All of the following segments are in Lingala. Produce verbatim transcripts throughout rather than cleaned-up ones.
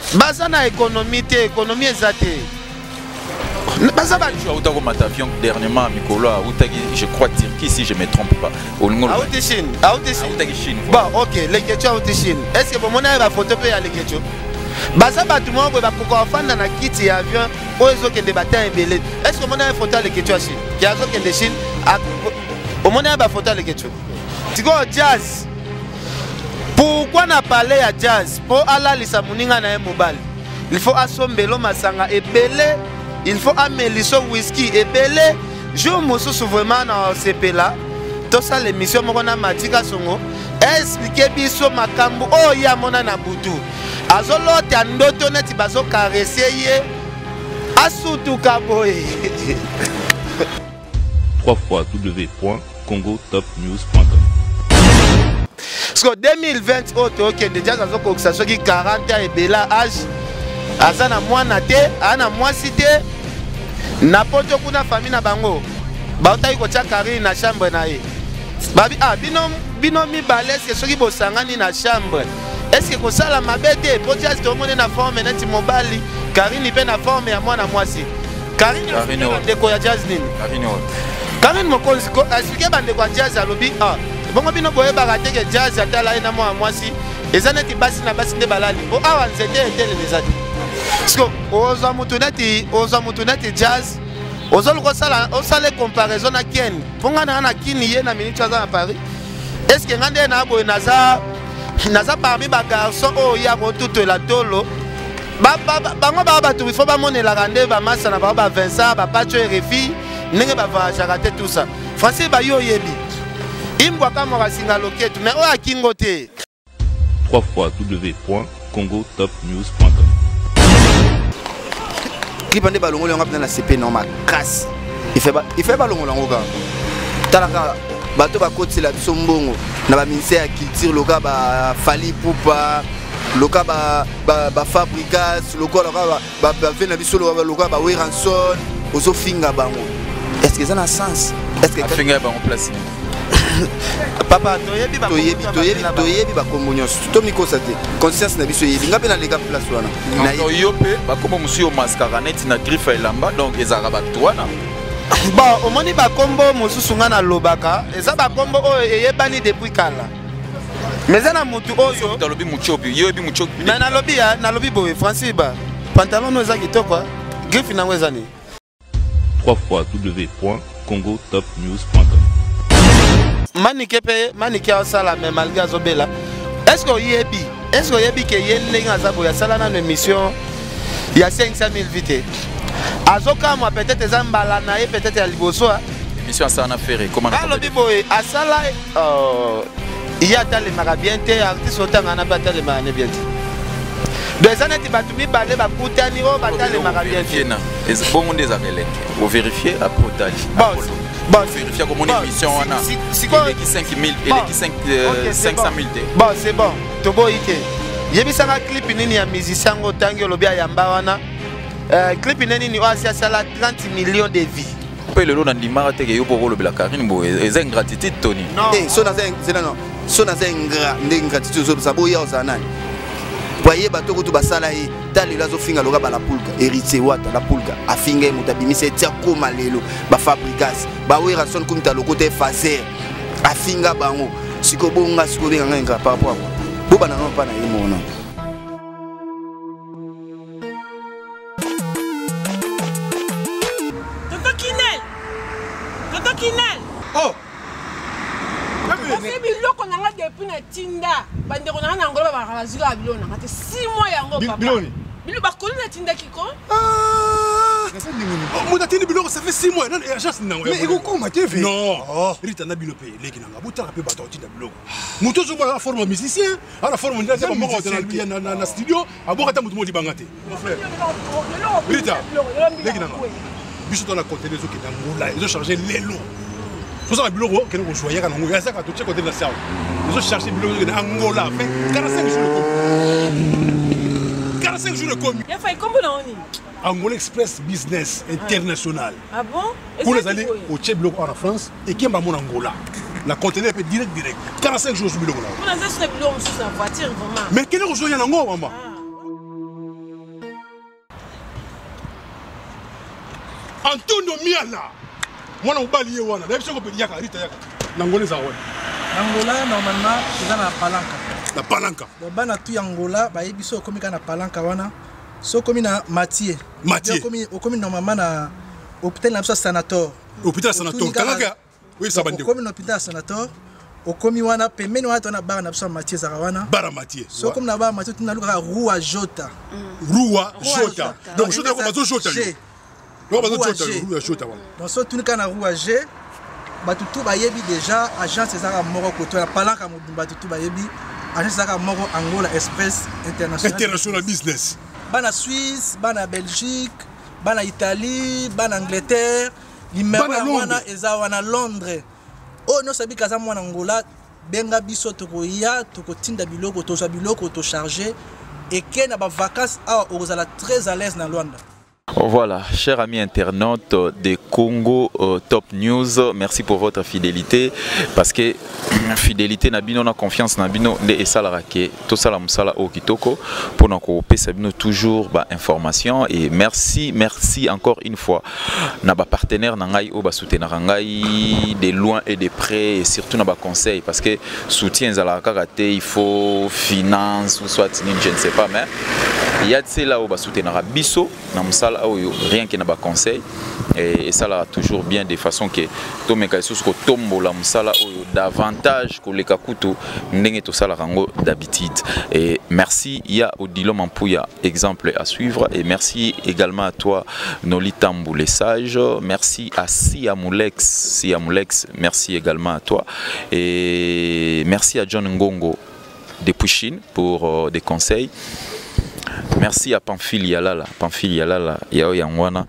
baza na économie te économie ezate baza ba tu as autant comme avion dernièrement Mikolo je crois Turquie si je me trompe pas au Chine à Chine à Chine bon OK les questions à Chine est-ce que vous monnaie la photo peut aller question baza ba tout monde ba ko fanda na kiti avion o ezokende bata ebele est-ce que monnaie photo les questions à Chine qui a ezokende Chine au monnaie ba photo les questions tiko jazz. Pourquoi n'a parlé à jazz? Pour Allah lisa muninga na mobile. Il faut assombelo masanga et belé. Il faut améliso whisky et belé. Je me souviens vraiment dans ce pays là. Tout ça l'émission mona matika songo. Expliquer biso makambu oh ya mona na butu. Azolo te ndoto neti bazo caresser ye. Asutu kaboy. trois fois w point congo top news point com. Parce que deux mille vingt auto qui déjà dans ko ça qui quarante ans et bela âge azana mwana te ana mwasi te na poto kuna famille na bango ba utai ko tia Karine na chambre na ye babi ah binom binom mi balès que soki bosangani na chambre est-ce que ko sala mabete potia to mone na forme na ti mobali Karine pe na forme ya mwana mwasi Karine de ko ya jazz nini Karine Karine mo ko expliquer bande ko jazz alobi ah bongo bino boye bagate ke jazz atala ina mwa mwasi ezaneti basi na basi nde balali o awa nzete etele nezati sko oza mutuneti oza mutuneti jazz ozo luko sala osale comparaison na Ken ponga na na kini ye na minute aza na Paris est-ce que ngande na boye naza naza parmi ba garçon o ya botuto la tolo ba bango ba ba tu faut ba monela rande ba masa na ba ba Vincent ba Pacho Refi ndenge ba va jarate tout ça français ba yo yebi Imbwa kama rasinga loketu mais oya kingo te trois fois w point congo top news point com. Kipande balongo longa pena na C P non makasi. Il fait il fait balongo longo ka. Talaka bato ba kotila biso mbongo na ba ministère ya culture loka ba Fali Poupa loka ba ba, ba Fabricas loka loka ba ba vena biso loka ba Weranson ozo finga bango. Est-ce que ça a sens? Est-ce que finga bango place papa toyebi ba toyebi toyebi toyebi ba kombonyos to mikosa te conscience na biso yebi ngape na lega place wana na yope ba kombo musio mascaranette na griffe elamba donc ezara ba toana bon omoni ba kombo mususu nga na lobaka eza ba kombo oyo eyebani depuis kala mais na mutu oyo talobi muchopi yobi muchopi na na lobi ya na lobi boye Francis ba pantalon no eza kitoko griffe na ngweza ni trois fois w point congo top news point com. Manike pe manike osala mais malgré azobela est-ce que yebi est-ce que yebi que yenga azabo ya sala na émission il y a cinq cent mille vite azoka moi peut-être ezambala na peut-être ya liboso émission ça na ferré comment on alobi boye asala euh il y a dans les magabiente artiste otanga na bata les mané bien deux années ti batumi balé ba kutani o bata les magabiente na est bon monde des arrêts vous vérifier après otali bon vérifier comment une émission on a il est qui cinq mille il est qui cinq cent mille bon c'est bon tobo ite yebisanga clip nini ya musicien ngo tangi lobia yamba wana euh clip nini ni oasia sala trente millions de vies pe le lona ndimara te yo boko lobela Karine bo eza ingratitude Tony eh so na c'est non so na c'est ingrat ingratitude so sabo ya ozanani voyez bato ko to basala yi tali lazo finga loka ba la pulka héritier wata la pulka afinga mutabimise tia koma lelo ba Fabricas ba Weranson kumta lokote fazer afinga bango siko bonga siko benga ngenga par rapport bo bana non pa na yimo non Tonton Kinel Tonton Kinel oh c'est biloko nanga depuis na tinda bandeko nanga na ngolo ba razula biloko nanga te six mois yango papa biloni bilo ba kolu na tinda kiko ah mon atini biloko ça fait six mois non agence nango mais iko koma te vi non rita na bilo pe leki nanga butaka pe bato tinda biloko muto zo la forme musicien à la forme ndate ba moko na na na studio aboka ta mutu modi bangate mon frère rita leki nanga biso dans la côté des autres qui dans là ils ont chargé les lots. Vous savez, le bureau, que nous choisir à Angola, ça, quand tu côté de la salle. Nous avons cherché le bureau de Angola, fait quarante-cinq jours de com. quarante-cinq jours de com. Il a fait combien d'années? Angola Express Business International. Ah bon? Pour les aller au Tchèque bloc en France et qui est en Angola. La conteneur est direct, direct. quarante-cinq jours sur le bureau. Vous avez acheté le bureau sur la voiture, vraiment. Mais quel est le bureau en Angola, maman? Antonio Miala. Moi, on va lier wana. D'ailleurs, on peut dire que Rita Yaka. Nangola za wana. Angola normalement c'est dans la palanca. La palanca. Donc bana tu Angola ba yebiso komi kana palanca wana. So komi na Mathieu. Mathieu. Komi komi normalement na hôpital na sanator. Hôpital sanator. Kalanga. Oui, ça bande. Komi na hôpital sanator. Okomi wana pembeni wana tona bara na biso Mathieu Zarawana. Bara Mathieu. So comme na bara Mathieu tuna luka Rua Jota. Rua Jota. Donc Jota ko bazo Jota. Donc bazo Jota, Rua Jota wana. Donc so tuni kana Rua G. Batutu bayebi déjà agence ezaka moko koto na palanka mo batutu bayebi agence ezaka moko Angola Express International. International Business. Bana Suisse, bana Belgique, bana Italie, bana Angleterre, numéro wana eza wana Londres. Oh non sabi kaza mwana Angola benga biso tokoya tokotinda biloko toza biloko to charger et que na ba vacances a ozala très à l'aise na Luanda. Voilà, chers amis internautes de Congo euh, Top News, merci pour votre fidélité parce que fidélité na bino na confiance na bino de esalara ke to sala musala o kitoko pour na ko pesa bino toujours ba information et merci merci encore une fois na ba partenaire na ngai o ba soutenir ngai de loin et de près et surtout na ba conseil parce que soutien zala kakate il faut finance ou soit je ne sais pas mais il y a de cela au ba soutenir biso na musala rien que na ba conseil et ça là toujours bien de façon que to meka sous ko tombo la musala davantage que les kakuto ndenge to sala rango d'habitude et merci il y a Odilo Mampouya exemple à suivre et merci également à toi Noli Tambou les sages, merci à Siamulex Siamulex merci également à toi et merci à John Ngongo depuis Chine pour euh, des conseils. Merci à Pamphile Yalala, Pamphile Yalala, Yao Yangwana,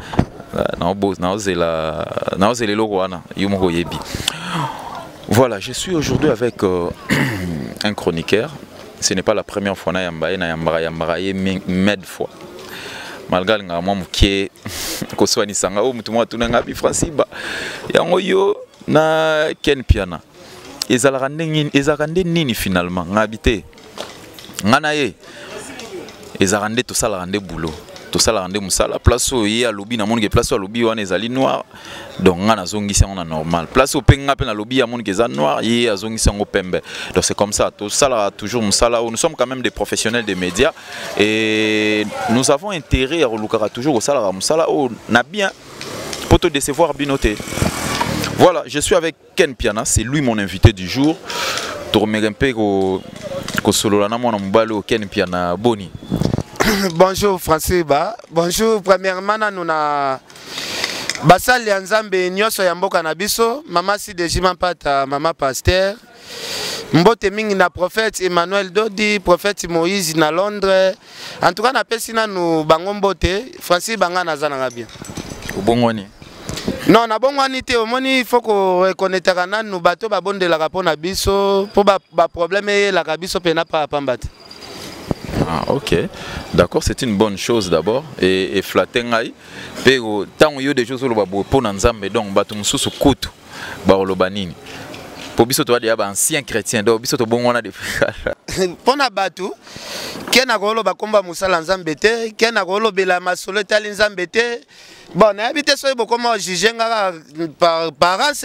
voilà, je suis aujourd'hui avec euh, un chroniqueur. Ce n'est pas la première fois que je suis med fois. Malgré que je suis Koswani Sanga, je suis Franciba, Yangoyo, na Ken Piana. Ils ont nini finalement, habité. Nganaye. Ils ont rendu tout ça, rendu boulot. Tout ça, rendu musala. Place où il y a lobby, na monde qui place où lobby on est allé noir. Donc on a zongi c'est on a normal. Place où penga pen lobby à monde qui est noir, il y a zongi c'est on pembe. Donc c'est comme ça. Tout ça toujours musala. Nous sommes quand même des professionnels des médias et nous avons intérêt à relouquer toujours au salaire musala. Oh, n'a bien pour te décevoir binoté. Voilà, je suis avec Ken Piana, c'est lui mon invité du jour. Ken Piana Boni. Bonjour Francis Ba. Bonjour premièrement nous na basali nzambe nyoso ya mboka na biso mama si de Jimampata mama pasteur mbote mingi na prophète Emmanuel Dodi prophète Moïse na Londres en tout cas na pesina nous bango mbote Francis banga na zana bien ubongoni. Non, na bongwani te omoni il faut ko reconnaître kana nous bato ba bonde la rapport na biso pour ba, ba problème et la biso pena pa pambate. Ah OK. D'accord, c'est une bonne chose d'abord et et flatter ngai pe tant yo des choses lo ba pour na nzambe donc bato mususu kutu ba lobanini. Pour biso to ba ancien chrétien donc biso to bongwana de pona bato kena golo ba komba musala nzambe te kena golo bela masolo tali nzambe te. Bon, na habité so bo comment juger nga par parents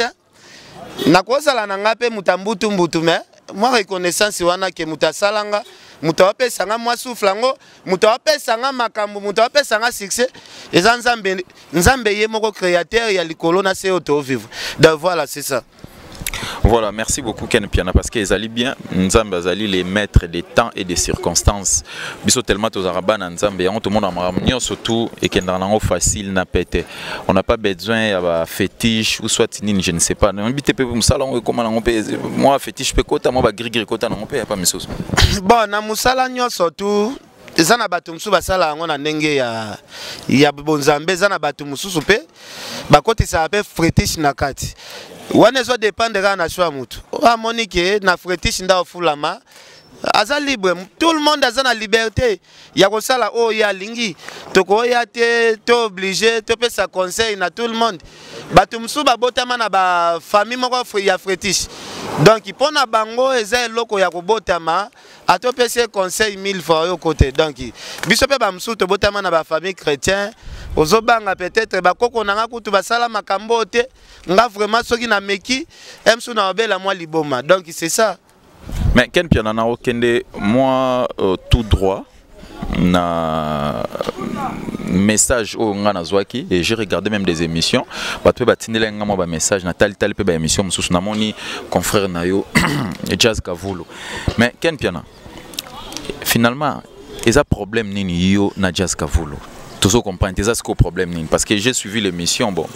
na kozala na ngape mutambutu mbutu mais moi reconnaissance wana ke mutasalanga mutawape sanga mwa soufflango mutawape sanga makambo mutawape sanga succès eza nzambe nzambe ye moko créateur ya likolo na se auto vivre. Donc voilà, c'est ça. Voilà, merci beaucoup Ken Piana parce qu'ils allaient bien, Nzambe azali les maîtres des temps et des circonstances. Biso tellement aux arabes Nzambe, on tout le monde en ramène surtout et qu'il en facile n'a pété. On n'a pas besoin de fétiche ou soit je ne sais pas. On habite peu pour musala on comment on peut moi fétiche pe kota moi ba gris gris kota on peut pas mes choses. Bon, na musala nyo surtout ezana bato musu basala ngo na ndenge ya ya bonzambe ezana bato mususu pe bakotisa pe fétiche na kati. Wane zo dépendre na choix mutu. O Monique na fétiche nda ofulama. Aza libre, tout le monde a la liberté. Ya ko sala o ya lingi. Toko ya te to obligé to pe sa conseil na tout le monde. Batu musu ba botama na ba famille moko ya fétiche. Donc pona bango eza eloko ya ko botama atopé ses conseils mille fois au côté. Donc biso pe ba musu to botama na ba famille chrétien ozobanga peut-être bakoko nanga kutu basala makambo te nga vraiment soki na meki emsu na obela moi liboma donc c'est ça. Mais Ken Pianana okende moi euh, tout droit na message au ngana zwaki et j'ai regardé même des émissions bato batindela ngama ba message na tali tali pe ba émission mususu na moni confrère nayo Jazz Kavulo. Mais Ken Piana finalement ils a problème nini yo na Jazz Kavulo tout ça comprendre ils a ce problème nini parce que j'ai suivi l'émission bon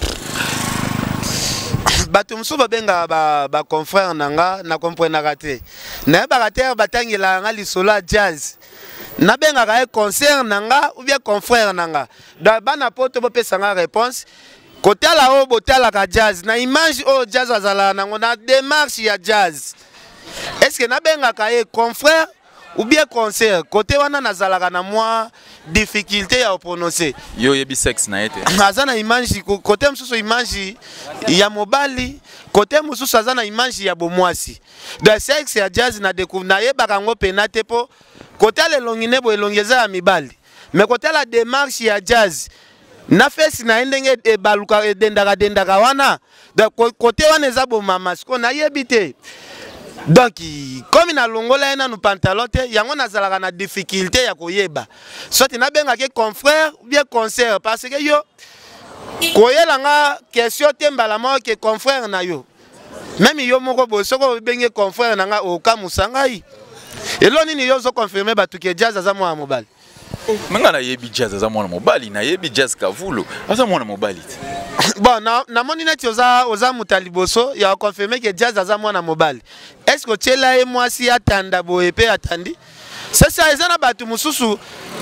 bato musu babenga ba ba confrère nanga na comprendre raté na ba raté batangela nga lisolo jazz na benga ka concert nanga ou bien confrère nanga da bana poto bo pesa nga réponse kotala o botala ka jazz na image o jazz azala nango na démarche ya jazz est-ce que na benga ka confrère ou bien concert côté wana nazalaka na moi difficulté à prononcer yo yebi sexe na été azana image côté mususu image ya mobali côté mususu azana image ya bomwasi de sexe ya jazz na découvre na yebaka ngo penate po côté le longine bo elongeza ya mibali mais côté la démarche ya jazz na fesi na ndenge e baluka e dendaka dendaka wana de côté wana eza bo mama siko na yebite. Donc comme na longola na no pantalon te yango nazalaka na difficulté ya koyeba soit na benga ke confrère ou bien concert parce que yo koyela nga question te mbala mo ke confrère na yo même yo moko bo soko benge confrère na nga o kamusanga yi elo nini yo zo confirmer batu ke jazz aza mwa mobile menga na yebi jazz aza mwa mobile na yebi Jazz Kavulo aza mwa mobile. Bon, na na moni neti oza oza mutaliboso ya confirmer que jazz aza mwana mobile. Est-ce que tshela e mwasi atanda boye pe atandi? Sasa ezana batu mususu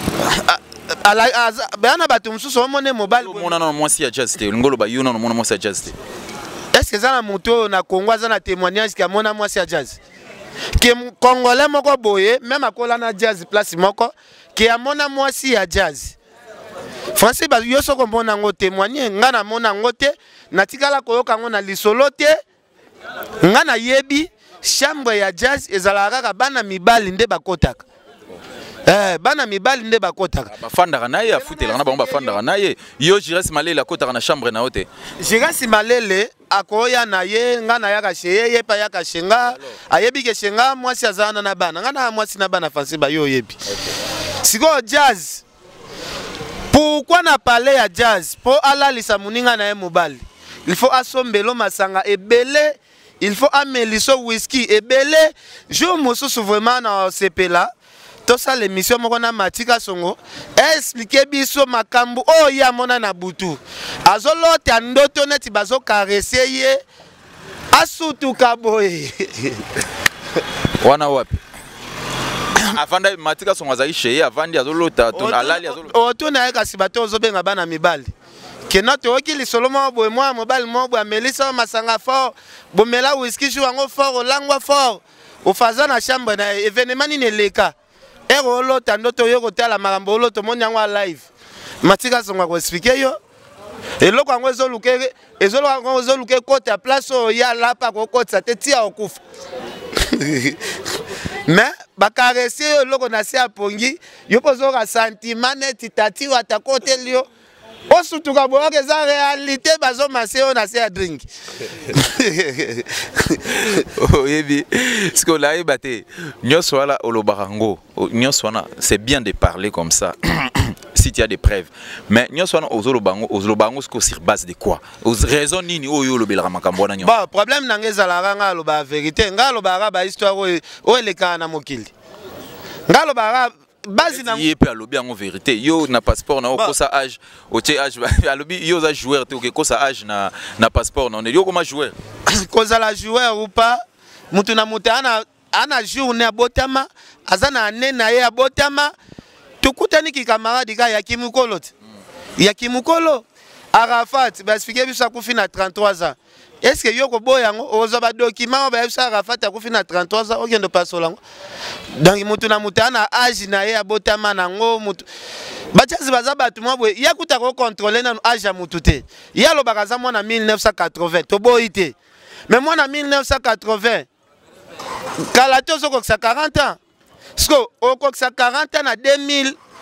ala bana batu mususu omone mobile. Mona na mwasi ya jazz te ngolo ba yuna na mona mwasi ya jazz te. Est-ce que ezana muto na Congo azana témoignage que mona mwasi ya jazz? Que congolais moko boye même akola na jazz place moko que amona mwasi ya jazz. Français ba yo soko mbona ngo témoigner nga na mona ngote na tikala koyoka ngo na lisolo te nga na yebi chambre ya jazz ezalaka ka bana mibali nde bakotaka eh bana mibali nde bakotaka bafandaka naye afutela na bango bafandaka naye yo Jiras Malele akotaka na chambre na hote Jiras Malele akoya na ye nga na yaka sheye ye pa yaka shenga ayebi ke shenga mwasi azana na bana nga na mwasi na bana Français ba yo yebi siko jazz. Pourquoi na parler à jazz? Pour ala lisa muninga na mobile. Il faut assombelo masanga et belé. Il faut ameliso whisky et belé. Je me souviens vraiment dans ce pays là. Tout ça l'émission moko na matika songo. Expliquer biso makambu oh ya mona na butu. Azolo te ndoto neti bazo caresser ye. Asutu kaboye. Wana wapi? Avanda matika songa sheye avandi azolota ton alali azolo oto na yaka sibato ozobenga bana mibali ke noto okili solomo boye mwa mobali mo boye melisa masanga fort bomela whisky ju wango fort olangwa fort ofaza na chambre na événement ni neleka ero olota ndoto yo kotala makambo oloto monyango live matika songa ko expliquer yo eloko yango ezoluke ezolo yango ezoluke kote ya place ya lapa ko kotsa te tia okufa. Mais bakaresie yo loko na se apongi yo pozoka sentiment neti tati wata kote lio osutuka boyo ke za réalité bazo masé on na se a drink. Oh yebi ce que là ebate nyoso wala olobarango nyoso wana c'est bien de parler comme ça. Si tu as des preuves mais nyoso wana ozolo bango ozolo bango ce que sur base de quoi aux raisons nini oyo lobela makambo na nyo bon problème nanga ezala nga loba vérité nga loba ba histoire o eleka na mokili nga loba base na yé pe alobi en vérité yo na passeport na ko sa âge o tie âge alobi yo za joueur te ko sa âge na na passeport na on yo comme joueur ko za la joueur ou pas mutu na mutu ana ana journée abotama azana ane na ye abotama tukutani ki camarade ka ya kimukolo ya kimukolo Arafat ba expliquer biso akufi na trente-trois ans. Est-ce que yo ko boyango ozo ba document ba biso Arafat akufi na trente-trois ans okendo pasolango donc mutu na mutu ana âge na ye abotama nango mutu bachazi baza batu mwa boye ya kuta ko contrôler na âge ya mutu te ya lo bakaza mwana mille neuf cent quatre-vingts to boyite mais mwana mille neuf cent quatre-vingts kala to soko sa quarante ans. Sko okoksa quarante ans na deux mille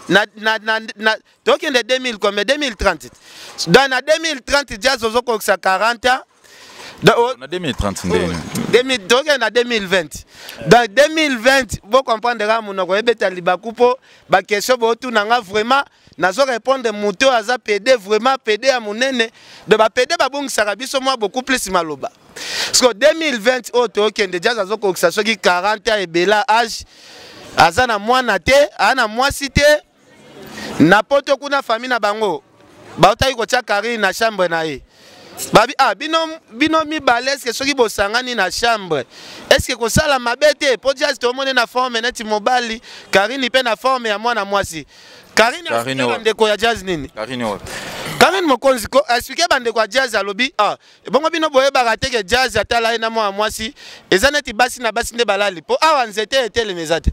na na na na tokende deux mille comme deux mille trente dans na deux mille trente jazz ozokokisa quarante ans na deux mille trente na deux mille vingt dans deux mille vingt vous comprendrez monoko ebeta libaku po ba question bo tunanga vraiment nazo répondre moto aza P D vraiment P D ya monene de ba P D ba bongisaka biso moi beaucoup plus maloba parce que deux mille vingt auto okende jazz azokokisa soki quarante ans ebela âge azana mwana te ana mwasi te na poto kuna famille na bango bautaki kotia Karine na chambre na ye babi ah bino bino mibale est-ce que soki bosangani na chambre est-ce que kosala mabete po jazz to mone na forme neti mobali Karine pe na forme ya mwana mwasi Karine explique ndeko ya jazz nini Karine wa Karine mokonzi ko explique bandeko ya jazz alobi ah bongo bino boye barate ke jazz atala ina mwana mwasi eza neti basi na basi nde balali po awa nzete etele mezate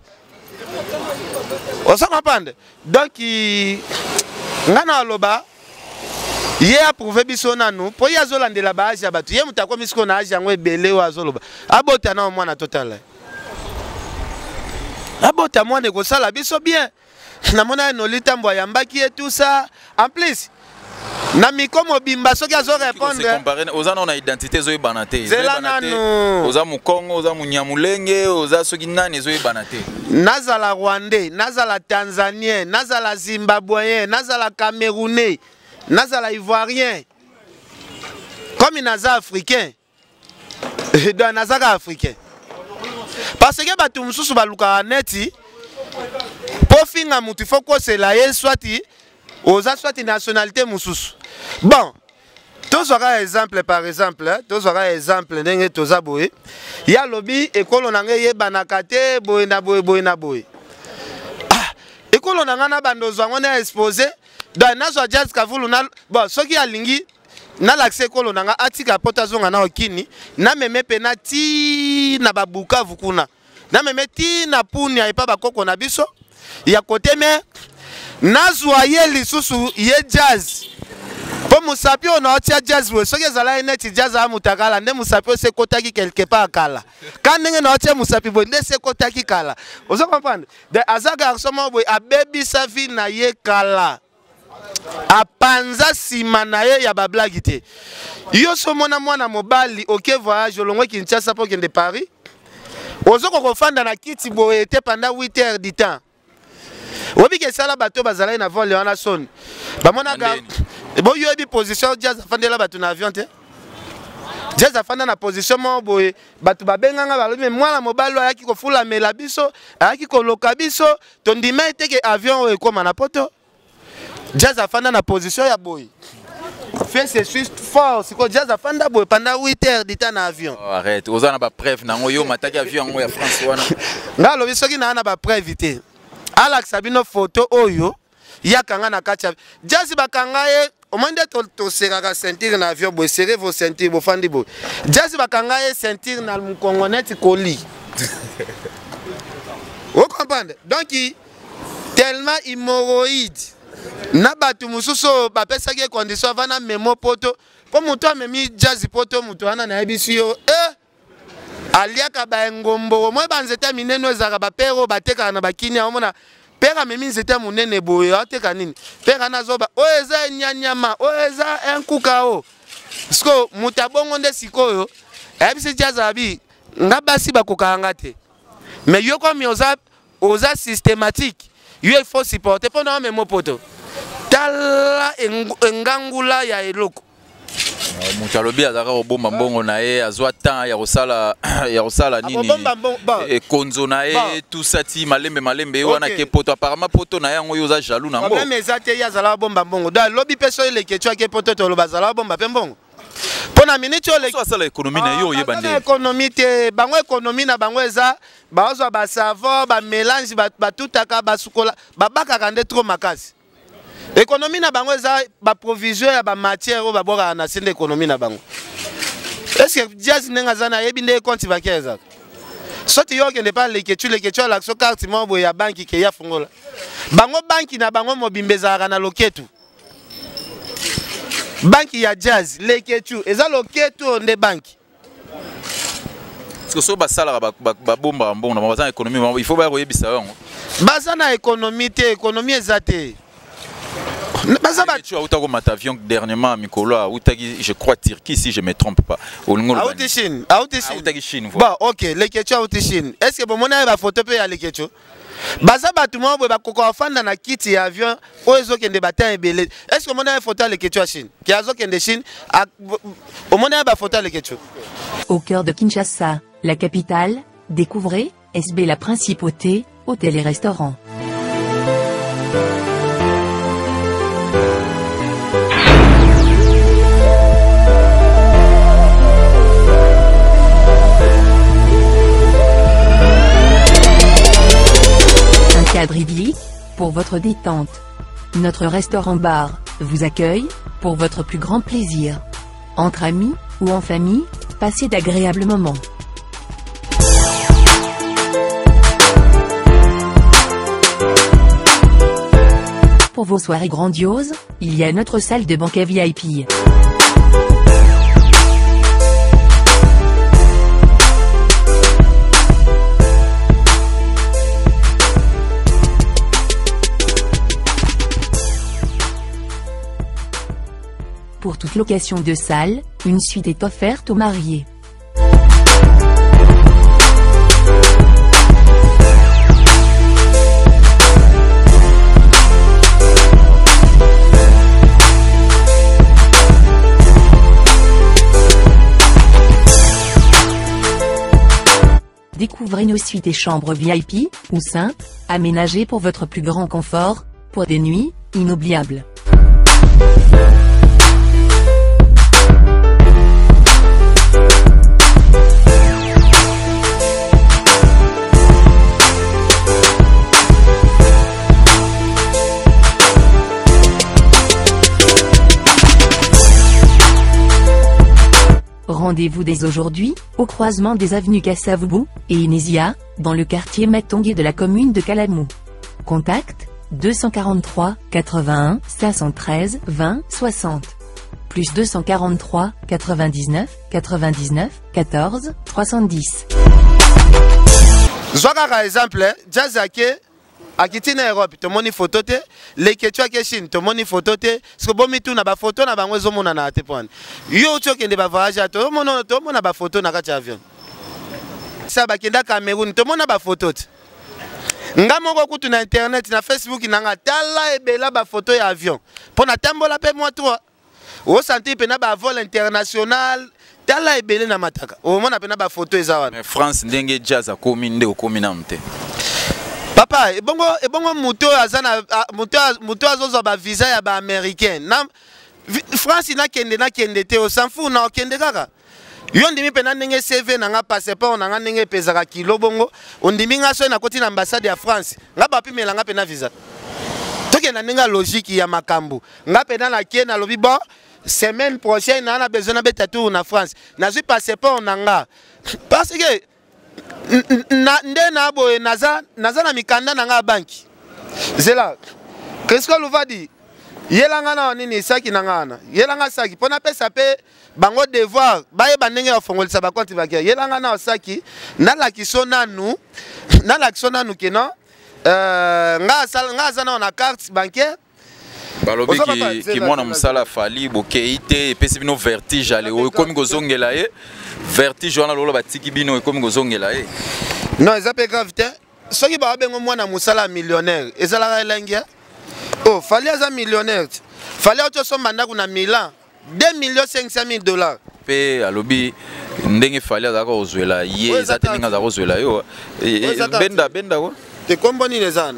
on s'en comprend donc ngana aloba ye approuvé biso nanu po ya zolandela ba age ya batu ye mutako misiko na age yango ebele wa zoloba abota na mwana total abota mwana ko sala biso bien na mona no litambo ya mbaki et tout ça en plus na mikomo bimba soki azo répondre comparer ozana na identité zo banate zela nanu oza mu Congo oza mu Nyamulenge oza soki nani zo banate nazala Rwandais nazala Tanzanien nazala Zimbabwéen nazala Camerounais nazala Ivoirien comme naza africain donc nazaka africain parce que batu mususu baluka neti po finga mutu faut ko sela ye swati oza swati nationalité mususu bon tous aura exemple par exemple tous aura exemple ndenge toza boye ya lobi ekolo nanga yebanaka te boye na boye boye na boye ah ekolo nanga na bandozo ngona exposé dans nazo jazz kavulu na bon soki alingi na l'accès ekolo nanga atika pota zonga na okini na meme pena ti na babuka vukuna na meme ti na puni ya epa bakoko na biso ya kote me nazwa ye lisusu ye jazz po musapi ona otia jazz we soki ezala eneti jazz a mutakala nde musapi se kotaki quelque part kala ka ndenge na otia musapi bo nde se kotaki kala ozo comprendre de aza garçon mo boy abebi sa vie na ye kala apanza sima na ye ya bablagi te yo so mona mwana mobali oke voyage olongwe Kinshasa po kende Paris ozo kokofanda na kiti boye te pendant huit heures du temps obi ke sala bato bazala na vol wana son ba mona ga bo yo bi position jazz afandela bato na avion te jazz afanda na position mo boye bato babenganga balobi mwana mobali ayaki kofula mela biso ayaki koloka biso to ndima ete ke avion ekoma na poto jazz afanda na position ya boye fait c'est juste force ko jazz afanda boye pendant huit heures du temps na avion oh, arrête ozana ba preuve nango yo mataki avion ngo ya France wana ngalo bisoki na na ba preuve te Alex Sabino photo oyo yakanga na kacha jazz bakanga ye omande to to seraka ceinture na avion boye serrer vos ceintures bo fandi boye jazz bakanga ye ceinture na mukongolais koli vous comprenez donc tellement hémorroïde na batu mususu bapesaki condition vana memo poto po mutu amemi jazz poto mutu wana na yebisi yo eh aliaka ba ngombo mo banzete mineno ezaka ba pero bateka na bakini amona pera memi nzete munene boye ateka nini pera nazoba o eza nyanyama o eza enkuka o sko mutabongo nde sikoyo yebisi jazz abi ngabasi bakokanga te mais yo comme oza oza systématique yo il faut supporter pendant memo poto tala engangula ya eloko mutu alobi azaka kobomba mbongo na ye azwa temps ya kosala ya kosala nini ekonzo na ye tusati malembe malembe wana ke poto apparemment poto na yango yo oza jaloux nango même ezate ya zala bomba mbongo da lobi peso ile kecho ke poto to loba zala bomba pe mbongo pona minute ole so sala économie na yo yeba nde économie te bango économie na bango eza bazwa ba savon ba mélange ba tutaka ba sukola babaka kande trop makasi économie na bango eza ba provision ya ba matière o ba boka na sende économie na bango est-ce que jazz nenga zana yebi nde compte bakeza soti yo ke ne pas les que tu les que tu la so carte mo bo ya banki ke ya fungola bango banki na bango mobimbeza na loketu banki ya jazz les que tu eza loketu nde banki parce que so basala ba bomba mbongo na bazana économie il faut ba koyebisa yango bazana économie te économie ezate bazaba tu as autant comme avion dernièrement Mikolo a je crois Turquie si je me trompe pas au Ngolo a outi Chine a outi Chine bon OK les questions a outi Chine est-ce que bon mona ba photo pe ya les questions bazaba tout monde ba koko afanda na kiti ya avion ozo kende bata ebele est-ce que mona photo les questions Chine qui azo kende Chine au mona ba photo les questions au cœur de Kinshasa la capitale découvrez S B la principauté hôtel et restaurant. Cadre idyllique, pour votre détente. Notre restaurant-bar vous accueille, pour votre plus grand plaisir. Entre amis, ou en famille, passez d'agréables moments. Pour vos soirées grandioses, il y a notre salle de banquet V I P. Pour toute location de salle, une suite est offerte aux mariés. Découvrez nos suites et chambres V I P, ou simples, aménagées pour votre plus grand confort, pour des nuits inoubliables. Rendez-vous dès aujourd'hui, au croisement des avenues Kassavubu et Inésia, dans le quartier Matongé de la commune de Kalamou. Contact, deux cent quarante-trois, quatre-vingt-un, cinq cent treize, vingt, soixante. Plus deux cent quarante-trois, quatre-vingt-dix-neuf, quatre-vingt-dix-neuf, quatorze, trois cent dix. Zwaka exemple, Jazake, akiti na Europe, to moni photo te, les questions ke Chine, to moni photo te, sko bomi tu na ba photo na bango zo mona na te pon. Yo cho kende ba voyage to mona to mona ba photo na kati avion. Sa ba kenda Cameroun, to mona ba photo te. Nga moko kutu na internet na Facebook nanga tala ebela ba photo ya avion. Pona tambola pe moi toi. O santi pe na ba vol international. Tala ebele na mataka. O mona pe na ba photo ezawana. Mais France ndenge jazz a komi nde o komi na mte. Papa, et bongo et bongo muto azana muto muto azozo ba visa ya ba américain. Na France na kende na kende te o s'en fout na kende kaka. Yo ndimi pe na ndenge C V na nga passeport na nga ndenge pezaka kilo bongo. Ondimi nga so na koti na ambassade ya France. Nga ba pimela nga pe na visa. Toke na ndenge logique ya makambu. Nga pe na la kie na lobi bon semaine prochaine na na besoin na beta tour na France. Na zui passeport na nga. Parce que na nde na boye naza naza na mikanda na nga banki zela qu'est-ce que l'on va dire yelanga na nini saki na ngana yelanga saki pona pesa pe bango devoir baye bandenge ya fongolisa ba compte bancaire yelanga na saki na la kisona nu na la kisona nu keno euh nga sala nga zana na carte bancaire balobi ki ki mona musala fali bokeite pesi bino vertige ale o komi gozongela e vertige wana lolo batiki bino e komi gozongela e non eza pe grave te soki ba bengo mwana musala millionnaire ezala elengia oh fali aza millionnaire fali auto somba ndaku na Milan deux millions cinq cent mille dollars pe alobi ndenge fali azaka ozwela ye eza te ndenge azaka ozwela yo benda benda ko te komboni nezana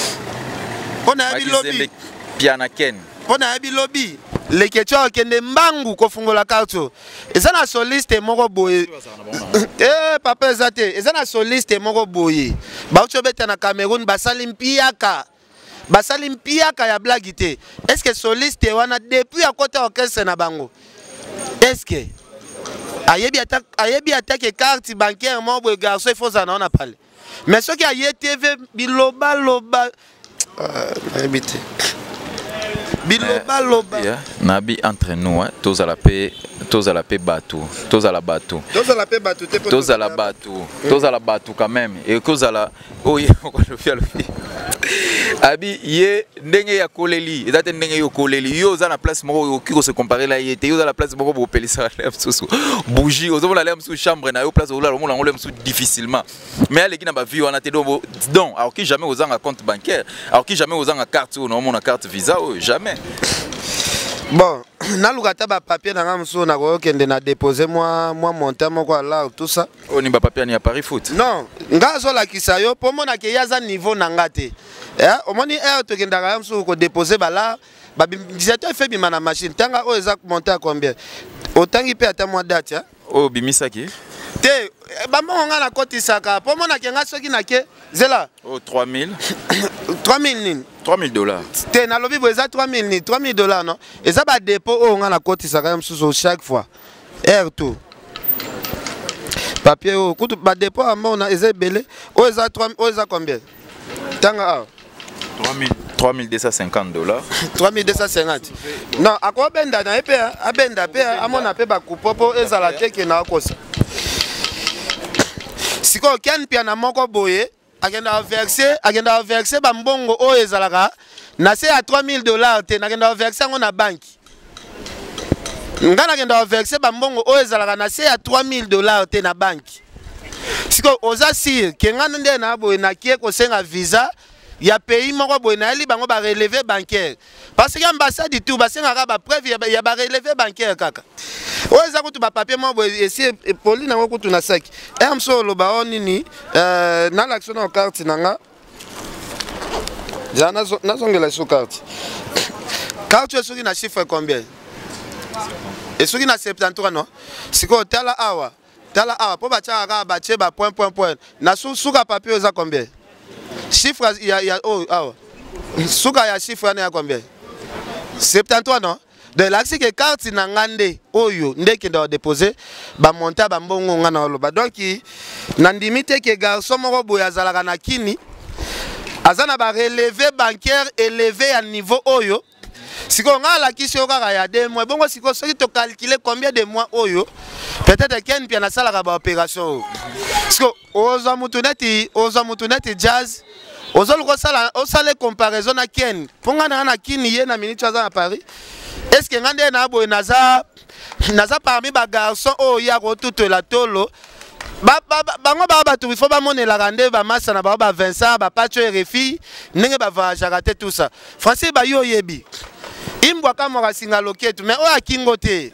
pona ya bilobi piana ken pona ya bilobi les questions kende mbangu ko fungola karto eza na soliste moko boye eh papa ezate eza na soliste moko boye ba utobeta na Cameroun basali mpiaka basali mpiaka ya blagite est-ce que soliste wana depuis à côté orchestre na bango est-ce que ayebi attaque ayebi attaque carte bancaire mo boye garçon il faut ça na parler mais ce qui a T V biloba loba euh habité biloba loba nabi entre nous hein tous à la paix tous à la paix bateau tous à la bateau tous à la paix bateau tous à la bateau tous à la bateau quand même et cause à la oh yeah le faire le abi ye ndenge ya koleli ezate ndenge yo koleli yo za na place moko ki ko se comparer la yete yo za la place moko bo pelisa la msusu bougie ozo la msusu chambre na yo place ozo la mo la msusu difficilement mais ale ki na ba vie wana te donc donc alors ki jamais ozanga compte bancaire alors ki jamais ozanga carte ou non mon carte visa oh jamais. Bon, na lukata ba papier na ngamso na ko kende na déposer moi moi montant moko là tout ça. On ni ba papier ni à Paris foot. Non, ngazo la kisayo po mona ke yaza niveau na ngate. Eh, omoni er to kenda ngamso ko déposer ba là, ba bidizateur fait bima na machine. Tanga o exact monter à combien? Autant pe ata moi date hein. Oh bimisa ki? Te ba monga na kotisaka po mona ke ngaso ki na ke zela. Oh trois mille. trois mille nin. trois mille dollars. Te na lobi bo eza trois mille ni trois mille dollars non. Eza ba dépôt o nga na kotisaka msusu chaque fois. R tout. Papier o kutu ba dépôt amona eza belé. O eza trois o eza combien? Tanga trois mille deux cent cinquante dollars. trois mille deux cent cinquante. Non, ako benda na epe abenda pe amona pe ba kupopo eza la teke na kosa. Siko ken pia na moko boye agenda verser agenda verser ba mbongo o ezalaka na se à trois mille dollars te agenda verser ngo na banki. Ngana agenda verser ba mbongo o ezalaka na se à trois mille dollars te na banki. Siko oza sir ke ngana nde na boye na kie ko senga visa ya pays moko boye na li bango ba relevé bancaire parce que ambassade du tout ba senga ba preuve ya ba relevé bancaire kaka. Oza kutu ba papier mo boye esi poli na ngo kutu na saki. Em so lo ba onini euh na l'action na carte nanga. Jana na zongela sur carte. Carte est sur na chiffre combien? Et sur na soixante-treize non? Siko tala awa. Tala awa po ba tchaka ba che ba point point point. Na su suka papier oza combien? Chiffre ya ya oh awa. Suka ya chiffre na ya combien? soixante-treize non? De l'accès que carte na ngande oyo ndeke ndo déposer ba monta ba mbongo ngana oloba donc na ndimite ke garçon moko boya zalaka na kini azana ba relevé bancaire élevé à niveau oyo siko ngala kisio kaka ya deux mois bongo siko soki to calculer combien de mois oyo peut-être ken pia na sala ka ba opération siko oza mutuneti oza mutuneti jazz oza luko sala osale comparaison na ken ponga na na kini ye na minute aza na Paris. Est-ce que ngande na boy naza naza parmi ba garçon o ya ko toute la tolo ba bango ba ba tu il faut ba monela rande ba massa na ba ba Vincent ba Pacho R F I ndenge ba va jarate tout ça français ba yo yebi imbwa kama kasinga loketu mais o akingo te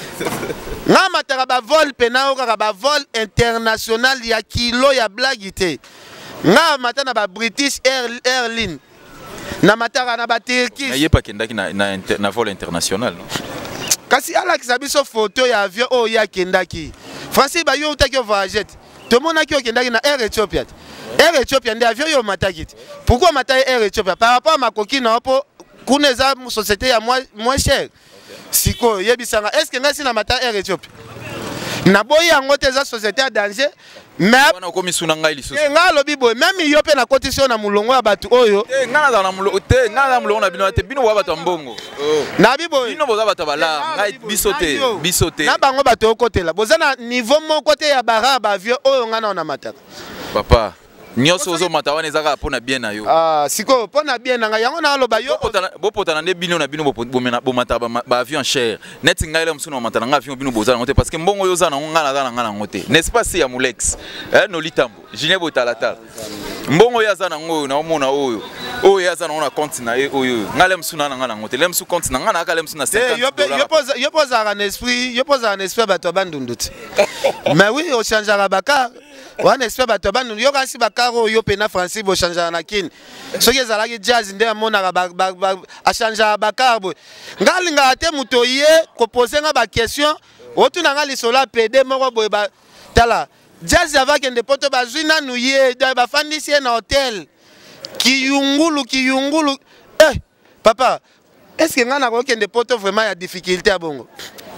nga mataka ba vol pena o ka ba vol international ya kilo ya blague te nga matana ba British Airlines na mataka na batirki na yepa kendaki na na, na vol international non kasi ala kisabiso photo ya avion o ya kendaki Francis ba yo utaki voyager to mona ki o kendaki na Air Ethiopia Air Ethiopia ndi avion yo mataki pourquoi matai Air Ethiopia par rapport à makoki na po kuneza société ya moins moins cher siko yebisanga est-ce que ngasi na matai Air Ethiopia na boyi yango te za société à danger mais wana ko misuna ngai lisusu nga lobi boy même yo pe na cotisation na mulongo ya batu oyo te nga na na mulongo te nga na mulongo na bino te bino wa batu mbongo na bi boy bino boza batu bala ngai bisote bisote na bango batu okotela boza na niveau mon côté ya bara ba vieux oyo nga na na mataka papa nyoso zo matawana ezaka pona bien na yo ah siko pona bien na yango na loba yo bopotana nde bino na bino bomena bomata ba avion cher net ngaile msuna wa matana nga avion bino bozana ngote parce que mbongo yo zana ngala zana ngala ngote n'est-ce pas si ya mulex eh no litambo jine botalata mbongo ya zana ngoyo na omona oyo oyo ya zana ona compte na oyo ngale msuna na ngala ngote le msu compte na ngana akale msuna cinquante dollars yo pose yo pose un esprit yo pose un esprit bato bandunduti mais oui au changer baka wana esprit bato bandundu yo kasi bakaro yo pena Francis bo changer na kin soki ezalaki jazz nde amona ba a changer bakar bo ngalinga te muto ye ko poser nga ba question otuna nga lisola P D moko boy ba tala jazz avec ende poto bazwina nuye ba fandisi na hotel kiyungulu kiyungulu eh papa est-ce que ngana ko kende poto vraiment ya difficulté à bongo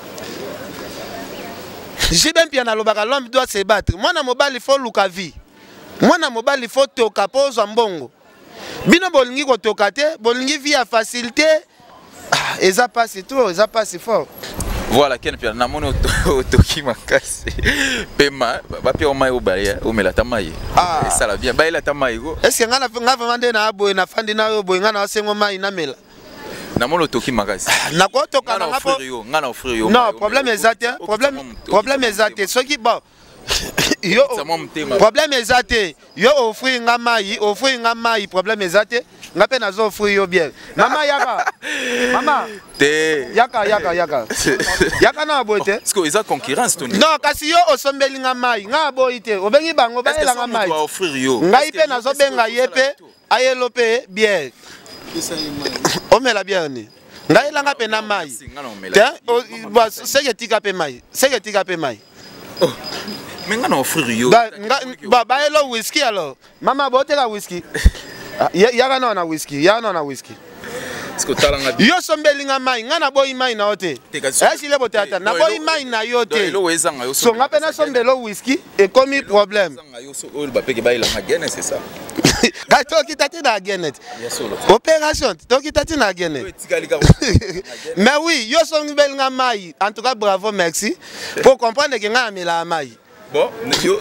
j'ai bien bien alobaka l'homme doit se battre mwana mobali faut luka vie mwana mobali faut toka pozo mbongo bino bolingi ko toka te bolingi vie ya facilité eza passe tout, eza passe fort. Voilà, Ken Piana, namoni otoki makasi. Pema, ba pe o mai o balia, o mela tamai. Ah, ça la bien, ba ila tamai go. Est-ce que ngana ngava mande na abo na fandi na yo boy ngana wasengo mai na mela. Namoni otoki makasi. Na ko toka na ngabo. Ngana offrir yo. Non, problème exact, problème problème exact. Ce qui bon. Yo problème exact. Yo offrir nga mai, offrir nga mai, problème exact. Nga pe nazo offrir yo bien. Mama yaka. Mama. Te yaka yaka yaka. Yaka na boite. Est-ce que ils concurrence Tony? Non, kasi yo osombeli nga mai, nga boite. Obengi bango ba ela nga mai. Est-ce que offrir yo? Nga ipe nazo benga yepe, ayelo pe bien. Omela bien ni. Nga ela nga pe na mai. Te c'est que tika pe mai. C'est que tika pe mai. Mais nga na offrir yo. Ba ba elo whisky alors. Mama bote la whisky. Yaka na na whisky, yaka na na whisky. Yo sombeli nga mai, nga na boyi mai na ote. Est-ce le botata na boyi mai na yo te. So nga pe na sombelo whisky et comme problème. C'est ça. Ga to kitati na genet. Opération, to kitati na genet. Mais oui, yo sombeli nga mai. En tout cas bravo, merci. Pour comprendre que nga amela mai. Bon, yo,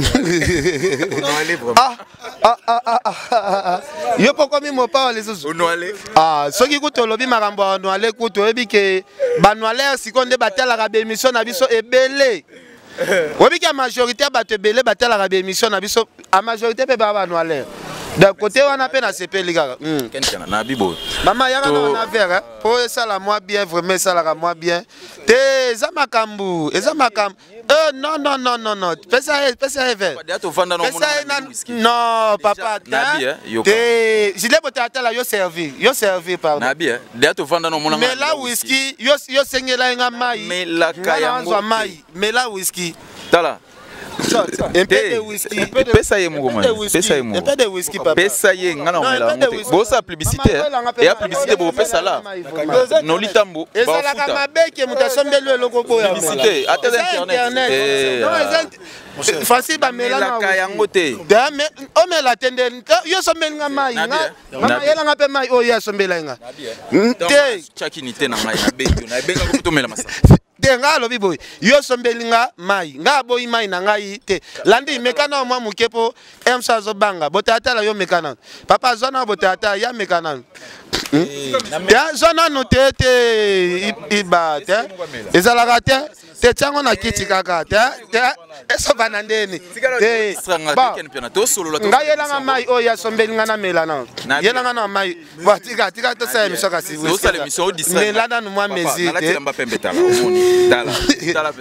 ah, ah, ah, ah, ah, yo pourquoi mi mo pa les autres? On aller. Ah, ce qui coûte lobi marambo on aller coûte ebi ke banwale sikonde batala ka émission na biso ebele. Obi ka majorité bato ebele batala ka émission na biso a majorité pe ba banwale. D'un côté on appelle à sepeli kaka. Ken na bibo. Mama yaka na affaire pour ça la moi bien vraiment ça la moi bien. Te za makambu, eza makambu. Euh, non, non, non, non, non. Fais ça, fais ça, fais ça. Non, papa. Je l'ai boté à la yo servi. Yo servi, pardon. Nabi, d'ailleurs, tu vends dans mon mais là, whisky, yo yo sengé là, nga mai. Mais la kayango. Mais là, whisky. Tala. Un peu de whisky. Pesa ye mugo man. Pesa ye mugo. Un peu de whisky, papa. Pesa ye ngana omela mote. Bo sa publicité. Et la publicité bo pesa là. No litambo. Et ça la kamabeke mutasombelo eloko boya. Publicité à tes internet. Non, facile ba mela na kayango te. Da me o mela tende yo sombeli nga mai nga. Mama yela nga pe mai o ya sombela nga. Te chakini te na mai na benjo na benga ko to mela masa. Denga lobi boy yo sombeli nga mai nga boy mai na ngai te landi mekana mwa mukepo emsa zo banga botata la yo mekana papa zona botata ya mekana ya zona no te te iba te ezalaka te te chango na kiti kaka te te eso banandeni te nga yela nga mai o ya sombeli nga na mela na yela nga na mai ba tika tika to sa emission kasi mela na no mwa mezi te Dala, dala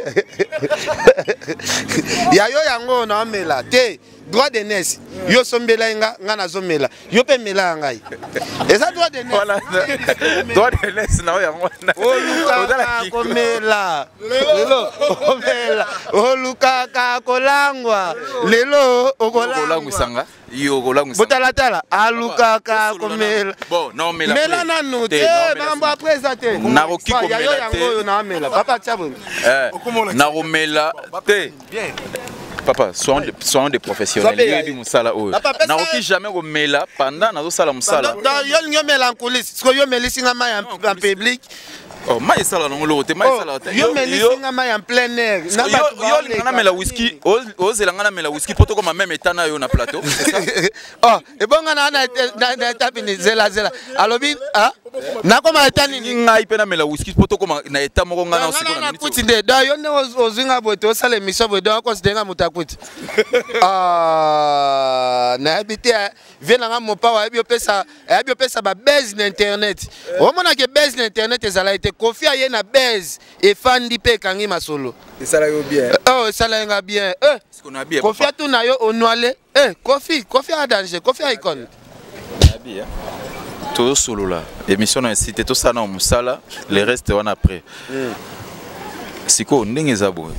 ya yo yango na mela te droit de naissance yo sombela nga nga na zomela yo pe mela ngai eza droit de naissance droit de naissance na yango na odala komela lelo omela oluka ka kolangwa lelo okolangwa sanga yo kolangwa botala tala aluka ka komela bon non mela mela na no te na mba présenter na roki komela yo yango na mela papa tchabo eh na romela te bien. Papa, soyons des, soyons des professionnels. Il y a n'a jamais remela pendant na sala musala. Dans yo nyo mélancolie, ce que yo melisi nga mai en public. Oh, mai sala no lote, mai sala. Yo melisi nga mai en plein air. Na ba yo nga mela whisky, o zela nga mela whisky poto comme même etana yo na plateau. Oh, et bon nga na na tapini zela zela. Alobi, ah? Na koma etani ni ngai pe na mela whisky poto comme na eta moko nga na osiko na kuti nde da yo ne ozinga boto sala émission boto ko sidenga mutakuti. Ah, na habité vient nga mopa wa ebio pesa, ebio pesa ba base na internet. O mona ke base na internet ezala été Kofi aye na base et fandi pe kangi masolo. Et ça la yo bien. Oh, ça la nga bien. Eh, ce qu'on a bien. Kofi a tout na yo onwale. Eh, Kofi, Kofi a danger, Kofi a icon. Na bien. Tout solo là. Émission na cité tout ça na musala, les restes on après. Siko ndenge zabo.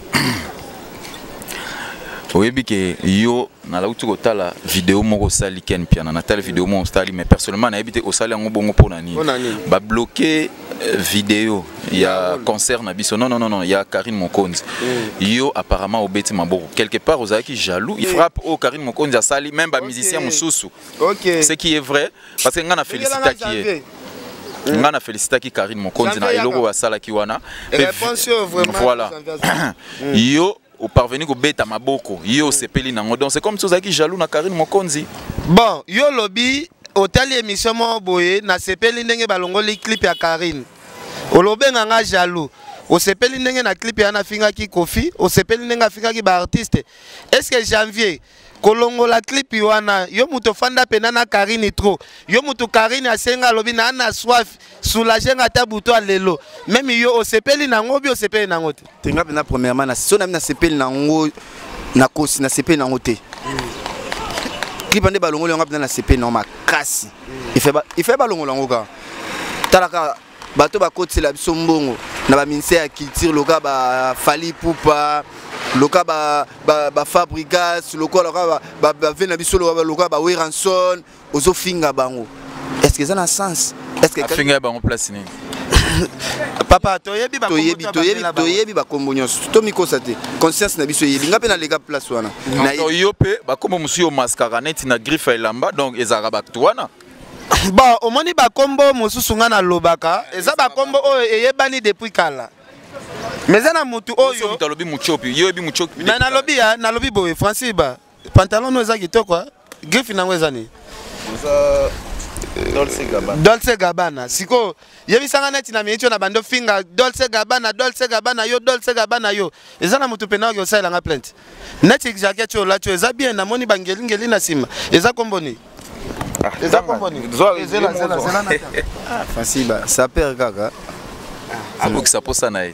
Oyebi ke yo na la utu kotala vidéo moko sali Ken Piana na tala vidéo moko sali mais personnellement na ebité osali yango bongo pona ni ba bloquer vidéo il y a concert na biso non non non non il y a Karine Mokonzi yo apparemment obeti maboko quelque part ozaki jaloux il frappe au Karine Mokonzi a sali même ba musicien mususu. OK, ce qui est vrai parce que ngana félicita qui est nga na félicitaki Karine Mokonzi na eloko basalaki wana voilà yo au parvenu ko beta maboko yo sepeli nango donc c'est comme si ozaki jaloux na Karine Mokonzi. Bon yo lobi otali émission mo boye na sepeli ndenge balongoli clip ya Karine olobenga nga jaloux osepeli ndenge na clip ya na fingaki Kofi osepeli ndenge afingaki ba artiste est-ce que janvier kolongola clip wana yo muto fanda pena na Karine trop yo muto Karine asenga lobi na na soif soulager ngata buto alelo même yo osepeli nango bi osepeli nango te tenga pena premièrement na so na na sepeli nango na kosi na sepeli nango te clip ande balongolo nga pena na sepeli na makasi il fait il fait balongolo ngo ka talaka bato ba kotela biso mbongo na ba ministère ya culture loka ba Fali Poupa loka ba ba, ba Fabrigas loka loka ba ba vena biso loka ba Weranson ozo finga bango est-ce que ça a sens est-ce que finga bango place ni papa toyebi ba toyebi toyebi toyebi ba kombo nyonso to mikosa te conscience na biso yebi nga pe na lega place wana na yo pe ba kombo musu yo mascara net na griffe elamba donc ezara ba wana. Bon, au moni ba kombo mosusu nga na lobaka, eza ba kombo oyo eyebani depuis kala. Mais na mutu oyo mutalobi muchopi, yo bi muchopi. Mais na lobi ya, na lobi boye Francis ba. Pantalon no eza kitoko, griffe nango eza ni. Eza Dolce Gabbana. Dolce Gabbana. Siko yebisanga neti na mietio na bando finga Dolce Gabbana, Dolce Gabbana yo, Dolce Gabbana yo. Eza na mutu pena yo sala nga plainte. Neti jacket yo la cho eza bien na moni bangeli ngeli na sima. Eza kombo ni. Eza komponi. Ezela zela zela na. Ah, Fasiba, ça perd gaga. Ah, donc ça pose ça na.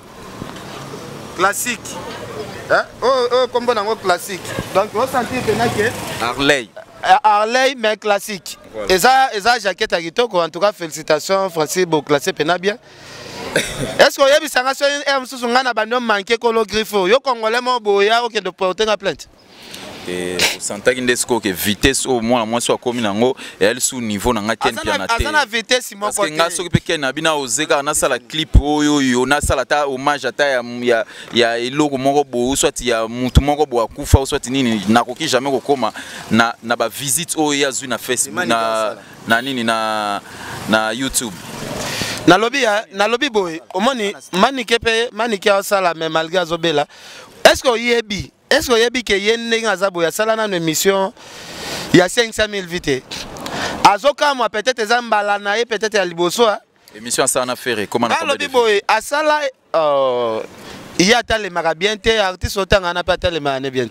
Classique. Hein? Oh oh kombo nango classique. Donc on sentit pena que Harley. Harley mais classique. Eza eza jacket akitoko en tout cas félicitations Francis bo classé pena bien. Est-ce que yebi sanga so em susu ngana bando manquer kolo griffo. Yo congolais mo boya OK de porter la plainte. Et sentaki ndesko que vitesse au moins moi soit comme nango et elle sous niveau nanga ken piana te azana vitesse mo ko nga soki pe ken bina ozeka na sala clip oyo yo na sala ta hommage ata ya ya ya eloko moko bo soit ya mutu moko bo akufa soit nini nakoki jamais kokoma na na ba visite oyo ya zui na Facebook na na nini na na YouTube na lobby ya na lobby boy omoni manike pe manike osala mais malgré azobela est-ce que yebi est-ce que yebi ke yenne ngazabo ya sala na émission ya cinq cent mille vite azoka moi peut-être ezambala na et peut-être ya liboso émission ça na faire comment na lobby boy asala euh il y a tale marabiente artiste otanga na pas tale mané bien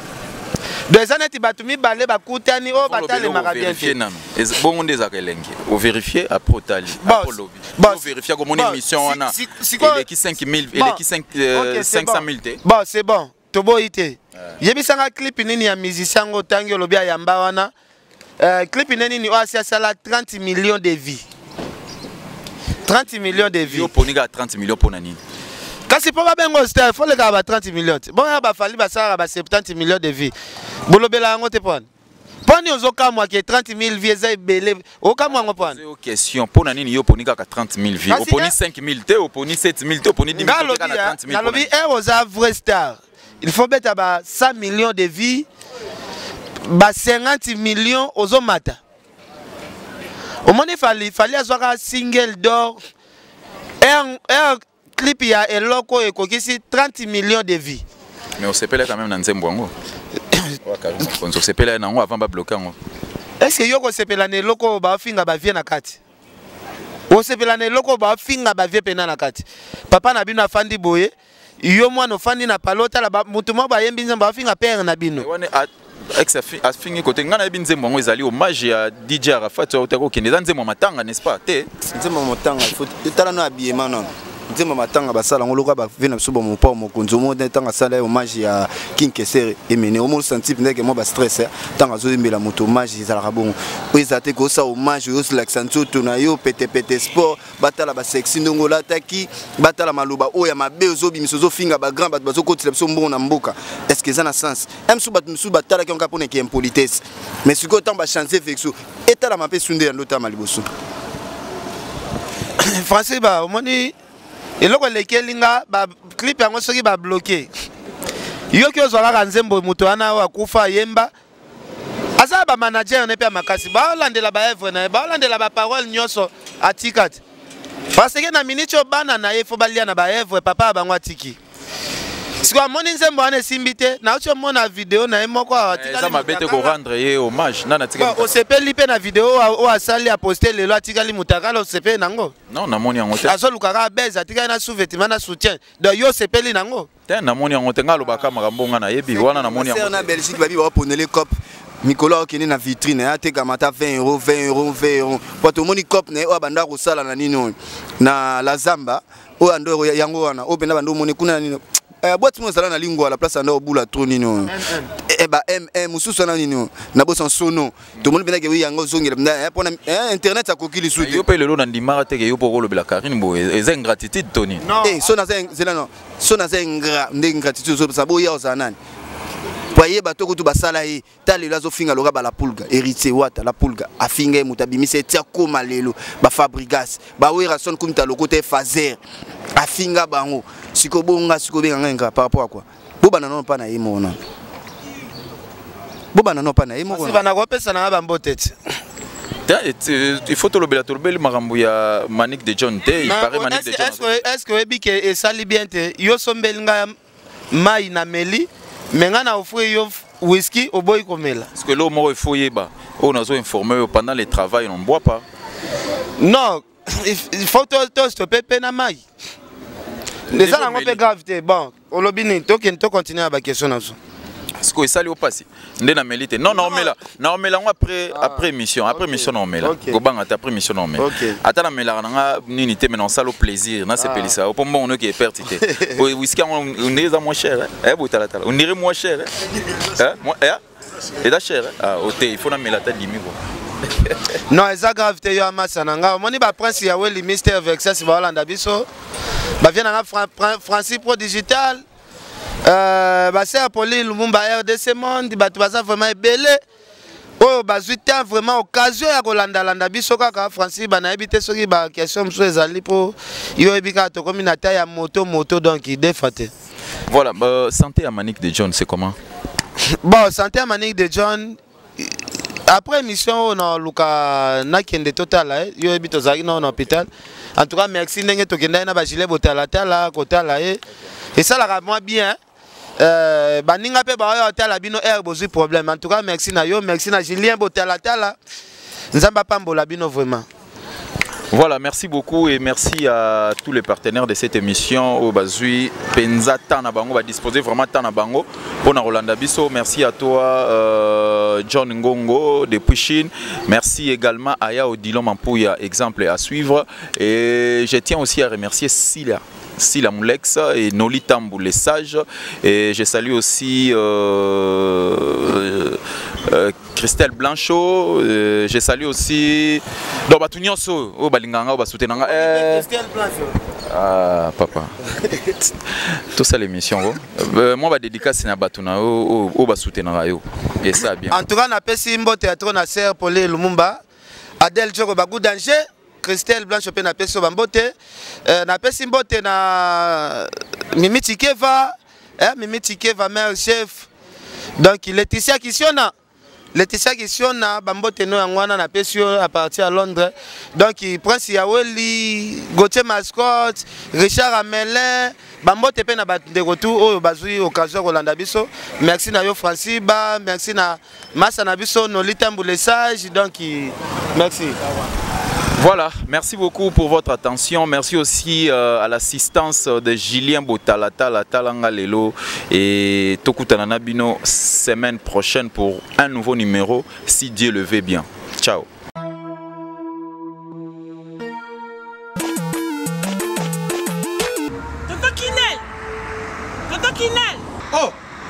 deux années ti batumi balé ba kutani o batale marabiente bon on ezaka elenge o vérifier après tali après lobby on vérifier comment une émission wana il est qui cinq mille il est qui cinq cent mille te bon c'est bon tobo ité yebisanga clip nini ya musicien ngo tangi lobby ya yamba wana euh clip nini ni oasia sala trente millions de vies trente millions de vies yo poniga trente millions pona nini kasi po babengo star faut les gars trente millions bon ya ba fali ba sala ba soixante millions de vies bolobela ngo te pona poni ozoka moi que trente mille vies za belé okamwa ngo pona c'est question pona nini yo poniga ka trente mille vies oponi cinq mille te oponi sept mille te oponi dix mille te ka trente mille na lobby er oza vrai star il faut mettre à cent millions de vies, cinquante millions aux omata. Au moment il fallait, fallait avoir un single d'or, un, un clip il y a un loco et kokisi trente millions de vies. Mais on s'appelle quand même dans Nzembwango. On s'appelle dans avant de bloquer. Est-ce que yoko s'appelle dans loco ba finga ba vie na kati? On s'appelle dans loco ba finga ba vie pena na kati. Papa na bino afandi boye. Yo mwana ofandi na palota la mutu mo ba yembi nzemba afinga père na bino wane ex afingi côté ngana yebi nzemba ngo ezali hommage ya D J Arafat otako kende nzemba matanga n'est-ce pas te nzemba matanga il faut tala no habillement non nzemba matanga basala ngo loka ba vena suba mo pa mo konzo mo tanga sala hommage ya King Kesser emene o mo senti ndeke mo ba stress tanga zo embela moto hommage ezala kabongo o ezate ko sa hommage yo l'accent to na yo pete pete sport batala ba sexy ndongo la taki batala maloba o ya mabe zo bimiso zo finga ba grand bat bazo kotila biso mbongo na mboka est-ce que ça na sens em suba musu batala ki on kapone ki impolitesse mais siko tamba chancer fexo etala mape sunde ya ndota maliboso français ba omoni eloko lekelinga ba clip yango soki ba bloquer yo ki ozwaka kanzembo muto ana wa kufa yemba asa ba manager ne pe makasi ba landela ba œuvre na ba landela ba parole nyoso atikati parce que na minute bana na ye fo balia na ba evre papa bango atiki siko moni nzembo ane simbite na ucho mona video na ye moko atika ça mabete ko rendre ye hommage na na tika o sepeli pe na video o asali a poster lelo atika li mutakala o sepeli nango non na moni yango te azo lukaka beza atika na sous-vêtement na soutien donc yo sepeli nango te na moni yango te ngalo baka makambo nga na yebi wana na moni yango na Belgique babi ba ponele cop Nicolas okene na vitrine ya te kamata vingt euros vingt euros vingt euros po to moni cop na o banda ko sala na nino na la zamba o ando yango wana o benda bando moni kuna nino eh boîte mo sala na lingua la place ando bula trop nino eh ba mm mususu na nino na bo son sono to moni benda ke wi yango zongela benda pona internet akokili suite yo pe lelo na ndimara te ke yo poko lo bela Karine bo eza ingratitude toni eh so na zela no so na zengra ingratitude so sabo ya ozanani Voyez bato kutu basala yi tali lazo finga loka ba la pulga héritier wata la pulga afinga mutabimi se tia koma lelo ba fabrigas ba wera son kumta lokote fazer afinga bango siko bonga siko benga nga par rapport à quoi boba na non pa na yimo na boba na non pa na yimo si bana ko pesa na ba mbotete il faut to lo bela to bel marambu ya Manic de John te il paraît Manic de John est-ce que ebi ke e sali bien te yo sombelinga mai na meli mais on a offert whisky au boy comme là. Parce que l'eau mort il faut y ba. On a informé pendant le travail on ne boit pas. Non, il faut to stopper penamai. Les gens ont fait gravité. Bon, au lobby ni to to continuer à ba question na so. Est-ce que ça lui au passé? Ndena melite. Non non mais là. Non mais là après après mission, après mission non mais là. Go bang après mission non mais. Ata na mela nga nini te mais non ça le plaisir, na c'est pelisa. Au moment on qui est pertité. Whisky on est moins cher. Eh botala tala. On irait moins cher. Hein? Moi eh. Et da cher. Ah au il faut na mela ta limi quoi. Non, eza gravité yo amasa nanga. Moni ba prince ya we limiste avec ça si ba Hollande biso. Ba vient na Francis Pro Digital. Euh, bah c'est Apolli Lumumba R D C Monde, bah tu vas vraiment belé. Oh bah zuita vraiment occasion ya kolanda landa biso kaka Francis bana ebité soki ba question mso ezali po yo ebika to communauté ya moto moto donc il défaté. Voilà, bah, santé à Manic de John, c'est comment? Bon, santé à Manic de John après mission on a luka na kende total yo ebito zaki na hôpital. En tout cas merci ndenge to kenda na ba gilet botala tala kotala et et ça la moi bien. Euh, baninga pe ba yo tala bino air bozu problème. En tout cas merci na yo, merci na Julien botala tala. Nzamba pambola bino vraiment. Voilà, merci beaucoup et merci à tous les partenaires de cette émission au Bazui Penza Tanabango va disposer vraiment Tanabango pour Rolanda Bisso. Merci à toi euh, John Ngongo depuis Chine. Merci également à Yao Dilon Mampouya, exemple à suivre. Et je tiens aussi à remercier Silla. Silla Moulex et Noli Tambou les sages et je salue aussi euh, euh, euh, Christelle Blanchot, euh, je salue aussi donc Batunyoso au Balinganga au Basutenanga Christelle Blanchot. Ah papa tout ça l'émission euh, moi va dédicace na Batuna au au Basutenanga yo et ça bien en tout cas na pesi mbo théâtre na Ser Polé Lumumba Adèle Djoko Bagou danger Christelle Blanche pe na peso bambote na pesi mbote na Mimi Tikeva eh Mimi Tikeva mère chef donc Laetitia Kisiona Laetitia Kisiona bambote no yangwana na pesi à partir à Londres donc Prince Yaweli Gauthier Mascotte Richard Amelin bambote pe na de retour oyo bazui occasion Rolanda biso merci na yo Francis ba merci na Massa na biso Nolita Mbulesage donc merci. Voilà, merci beaucoup pour votre attention. Merci aussi euh, à l'assistance de Julien Botalata, la Talanga Lelo et Tokutanana Bino semaine prochaine pour un nouveau numéro, si Dieu le veut bien. Ciao. Tonton Kinel, Tonton Kinel. Oh.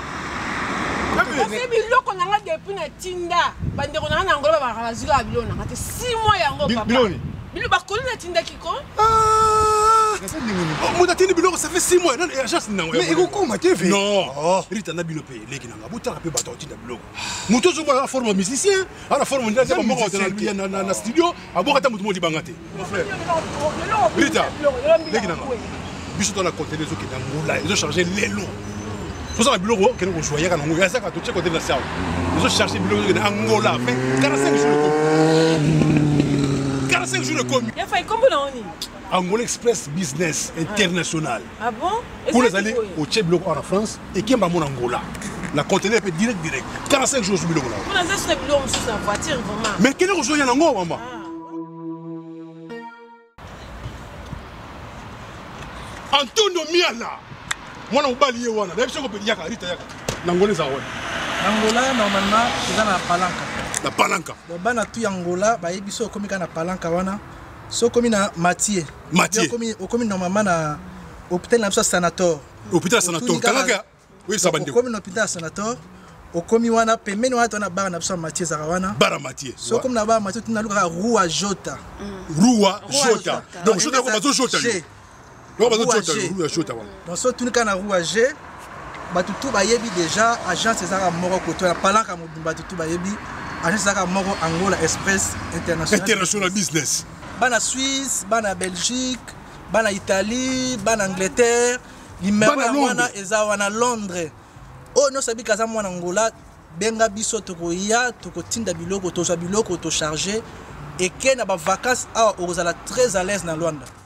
C'est biloko nanga depuis na tinda bandeko nanga na ngolo ba razula bilona ngate six mois yango papa biloni bilo ba kolu na tinda kiko ah muda tini biloko ça fait six mois non agence nango mais eko koma te ve non rita na bilo pe leki nanga butaka pe bato tinda biloko muto zo la forme musicien à la forme ndate ba moko na na studio aboka ta mutu modi bangate mon frère rita leki nanga biso dans la côté des autres qui na ils ont chargé l'élo. Vous avez bureau que nous jouons à Angola, ça quand tu côté de la salle. Nous cherchons bureau de Angola, mais quarante-cinq jours de com. quarante-cinq jours de com. Il a fait comment on dit? Angola Express Business International. Ah bon? Pour les aller au Tchèque en France et qui est en Angola. La conteneur peut direct direct. quarante-cinq jours sur le Angola. On a juste le boulot sur la voiture vraiment. Mais quel est le besoin en Angola, maman? Antonio Miala. Moi on va lier wana. D'ailleurs on peut dire Rita yaka. N'Angola za wana. Angola normalement c'est dans la palanca. La palanca. Donc bana tu Angola ba yebiso komi kana palanca wana. So komi na Mathieu. Mathieu. Komi komi normalement na hôpital na sanator. Hôpital sanator. Kalanga. Oui ça bande. Komi na hôpital sanator. Okomi wana pembeni wana na bar na biso Mathieu Zarawana. Bara Mathieu. So komi na bar Mathieu tu na luka Rua Jota. Rua Jota. Donc Jota ko bazo Jota. Donc bazo Jota, Rua Jota wana. Donc so tu na Rua G. Batutu bayebi déjà agence ezaka moko koto na palanka mobimba batutu bayebi agence ezaka moko Angola Express International. International Business. Bana Suisse, bana Belgique, bana Italie, bana Angleterre, numéro wana eza wana Londres. Oh no sabi kaza mwana Angola benga biso tokoya tokotinda biloko toza biloko to charger et ke na ba vacances a ozala très à l'aise na Luanda.